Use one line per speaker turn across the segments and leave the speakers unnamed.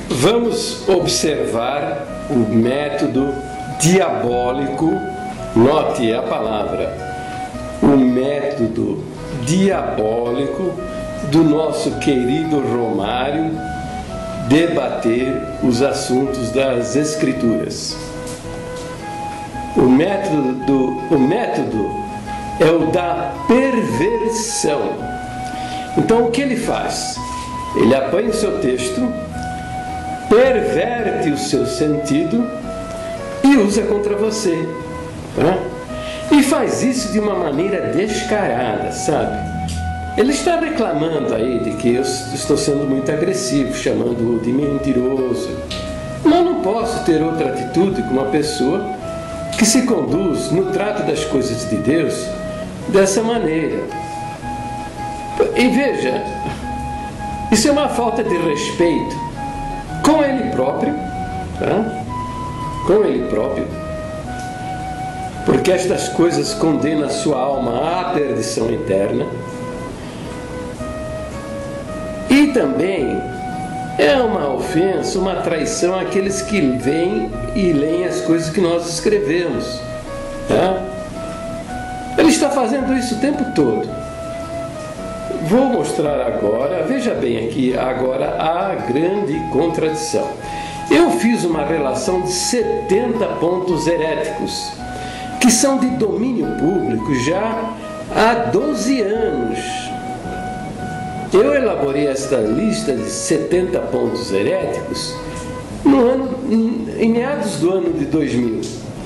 Vamos observar o método diabólico, note a palavra, o método diabólico do nosso querido Romário debater os assuntos das Escrituras. O método é o da perversão. Então o que ele faz? Ele apanha o seu texto, perverte o seu sentido e usa contra você, né? E faz isso de uma maneira descarada, sabe? Ele está reclamando aí de que eu estou sendo muito agressivo, chamando-o de mentiroso. Mas não posso ter outra atitude com uma pessoa que se conduz no trato das coisas de Deus dessa maneira. E veja, isso é uma falta de respeito com ele próprio, tá? Com ele próprio, porque estas coisas condenam a sua alma à perdição eterna. E também é uma ofensa, uma traição àqueles que veem e leem as coisas que nós escrevemos, tá? Ele está fazendo isso o tempo todo. Vou mostrar agora, veja bem aqui, agora a grande contradição. Eu fiz uma relação de 70 pontos heréticos, que são de domínio público já há 12 anos. Eu elaborei esta lista de 70 pontos heréticos em meados do ano de 2000.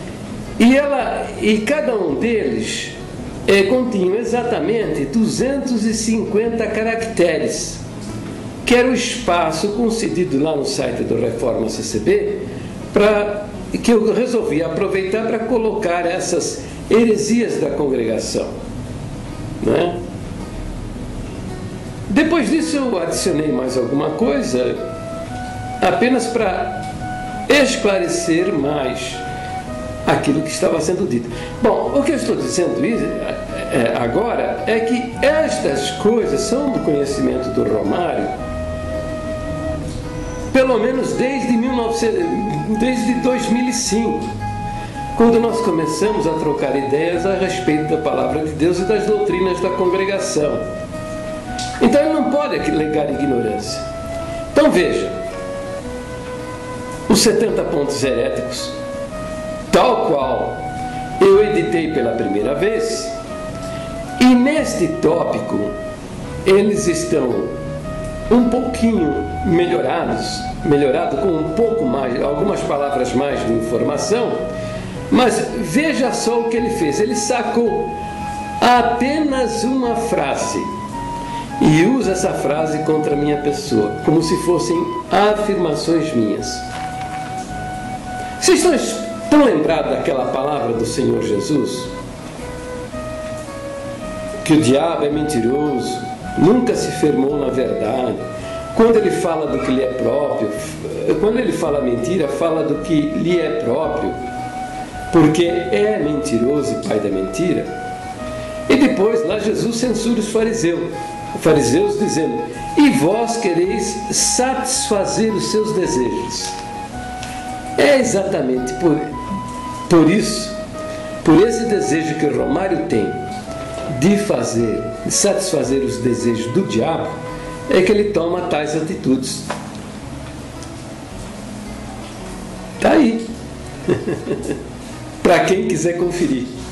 E cada um deles continha exatamente 250 caracteres, que era o espaço concedido lá no site do Reforma CCB, que eu resolvi aproveitar para colocar essas heresias da congregação, né? Depois disso eu adicionei mais alguma coisa, apenas para esclarecer mais aquilo que estava sendo dito. Bom, o que eu estou dizendo agora é que estas coisas são do conhecimento do Romário, pelo menos desde 2005, quando nós começamos a trocar ideias a respeito da palavra de Deus e das doutrinas da congregação. Então ele não pode alegar ignorância. Então veja, os 70 pontos heréticos, tal qual eu editei pela primeira vez, e neste tópico eles estão um pouquinho melhorado com um pouco mais, algumas palavras mais de informação, mas veja só o que ele fez. Ele sacou apenas uma frase e usa essa frase contra a minha pessoa, como se fossem afirmações minhas. Vocês estão lembrados daquela palavra do Senhor Jesus? Que o diabo é mentiroso, nunca se firmou na verdade. Quando ele fala do que lhe é próprio, quando ele fala mentira, fala do que lhe é próprio, porque é mentiroso e pai da mentira. E depois lá Jesus censura os fariseus dizendo: e vós quereis satisfazer os seus desejos. É exatamente por isso, por esse desejo que o Romário tem de satisfazer os desejos do diabo, é que ele toma tais atitudes. Está aí. Para quem quiser conferir.